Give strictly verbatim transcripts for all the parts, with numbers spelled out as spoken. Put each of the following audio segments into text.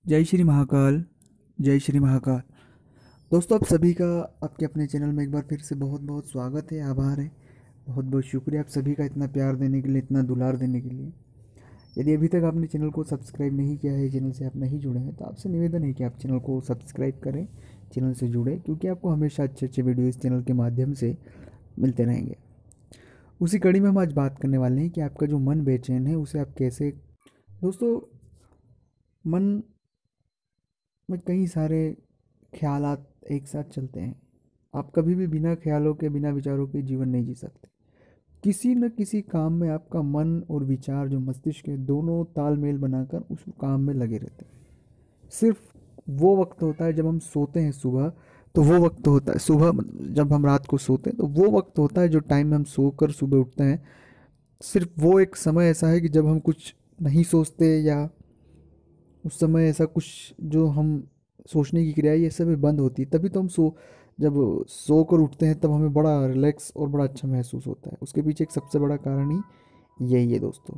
जय श्री महाकाल। जय श्री महाकाल। दोस्तों, आप सभी का आपके अपने चैनल में एक बार फिर से बहुत बहुत स्वागत है, आभार है। बहुत बहुत शुक्रिया आप सभी का इतना प्यार देने के लिए, इतना दुलार देने के लिए। यदि अभी तक आपने चैनल को सब्सक्राइब नहीं किया है, चैनल से आप नहीं जुड़े हैं, तो आपसे निवेदन है कि आप चैनल को सब्सक्राइब करें, चैनल से जुड़े, क्योंकि आपको हमेशा अच्छे अच्छे वीडियो इस चैनल के माध्यम से मिलते रहेंगे। उसी कड़ी में हम आज बात करने वाले हैं कि आपका जो मन बेचैन है उसे आप कैसे। दोस्तों, मन में कई सारे ख्यालात एक साथ चलते हैं। आप कभी भी बिना ख्यालों के, बिना विचारों के जीवन नहीं जी सकते। किसी न किसी काम में आपका मन और विचार, जो मस्तिष्क है, दोनों तालमेल बनाकर उस काम में लगे रहते हैं। सिर्फ वो वक्त होता है जब हम सोते हैं सुबह, तो वो वक्त होता है सुबह, जब हम रात को सोते हैं तो वो वक्त होता है जो टाइम में हम सोकर सुबह उठते हैं। सिर्फ वो एक समय ऐसा है कि जब हम कुछ नहीं सोचते, या उस समय ऐसा कुछ जो हम सोचने की क्रिया है ये सब भी बंद होती है, तभी तो हम सो जब सो कर उठते हैं तब हमें बड़ा रिलैक्स और बड़ा अच्छा महसूस होता है। उसके पीछे एक सबसे बड़ा कारण ही यही है दोस्तों।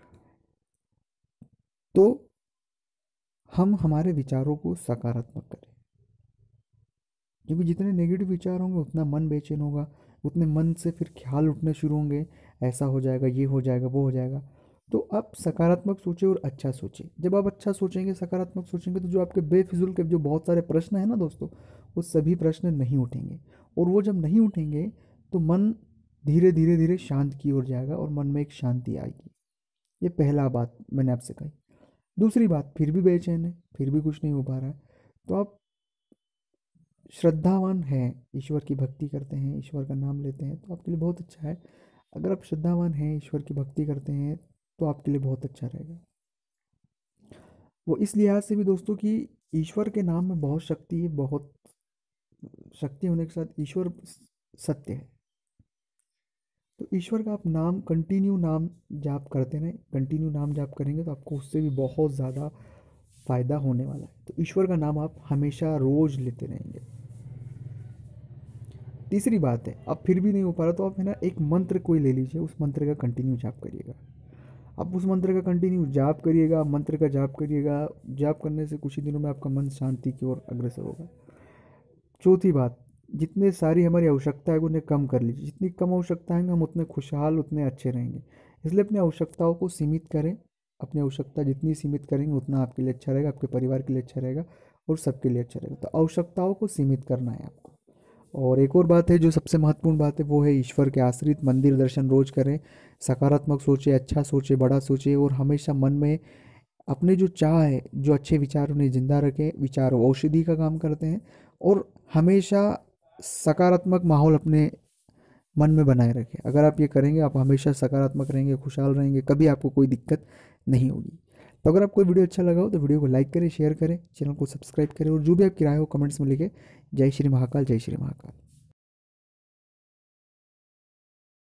तो हम हमारे विचारों को सकारात्मक करें, क्योंकि जितने नेगेटिव विचार होंगे उतना मन बेचैन होगा, उतने मन से फिर ख्याल उठने शुरू होंगे, ऐसा हो जाएगा, ये हो जाएगा, वो हो जाएगा। तो आप सकारात्मक सोचें और अच्छा सोचें। जब आप अच्छा सोचेंगे, सकारात्मक सोचेंगे, तो जो आपके बेफिजूल के जो बहुत सारे प्रश्न हैं ना दोस्तों, वो सभी प्रश्न नहीं उठेंगे। और वो जब नहीं उठेंगे तो मन धीरे धीरे धीरे शांत की ओर जाएगा और मन में एक शांति आएगी। ये पहला बात मैंने आपसे कही। दूसरी बात, फिर भी बेचैन है, फिर भी कुछ नहीं हो पा रहा है, तो आप श्रद्धावान हैं, ईश्वर की भक्ति करते हैं, ईश्वर का नाम लेते हैं, तो आपके लिए बहुत अच्छा है। अगर आप श्रद्धावान हैं, ईश्वर की भक्ति करते हैं, तो आपके लिए बहुत अच्छा रहेगा। वो इस लिहाज से भी दोस्तों कि ईश्वर के नाम में बहुत शक्ति है, बहुत शक्ति होने के साथ ईश्वर सत्य है। तो ईश्वर का आप नाम कंटिन्यू नाम जाप करते रहें, कंटिन्यू नाम जाप करेंगे तो आपको उससे भी बहुत ज़्यादा फायदा होने वाला है। तो ईश्वर का नाम आप हमेशा रोज लेते रहेंगे। तीसरी बात है, अब फिर भी नहीं हो पा रहा तो आप है ना एक मंत्र कोई ले लीजिए, उस मंत्र का कंटिन्यू जाप करिएगा। आप उस मंत्र का कंटिन्यू जाप करिएगा, मंत्र का जाप करिएगा। जाप करने से कुछ ही दिनों में आपका मन शांति की ओर अग्रसर होगा। चौथी बात, जितने सारी हमारी आवश्यकता है उन्हें कम कर लीजिए। जितनी कम आवश्यकता है हम उतने खुशहाल, उतने अच्छे रहेंगे। इसलिए अपनी आवश्यकताओं को सीमित करें। अपनी आवश्यकता जितनी सीमित करेंगे उतना आपके लिए अच्छा रहेगा, आपके परिवार के लिए अच्छा रहेगा और सबके लिए अच्छा रहेगा। तो आवश्यकताओं को सीमित करना है आपको। और एक और बात है जो सबसे महत्वपूर्ण बात है, वो है ईश्वर के आश्रित मंदिर दर्शन रोज करें। सकारात्मक सोचे, अच्छा सोचे, बड़ा सोचे, और हमेशा मन में अपने जो चाह है, जो अच्छे विचार, उन्हें जिंदा रखें। विचार औषधि का काम करते हैं। और हमेशा सकारात्मक माहौल अपने मन में बनाए रखें। अगर आप ये करेंगे, आप हमेशा सकारात्मक रहेंगे, खुशहाल रहेंगे, कभी आपको कोई दिक्कत नहीं होगी। तो अगर आपको वीडियो अच्छा लगा हो तो वीडियो को लाइक करें, शेयर करें, चैनल को सब्सक्राइब करें, और जो भी आपकी राय हो कमेंट्स में लिखें। जय श्री महाकाल। जय श्री महाकाल।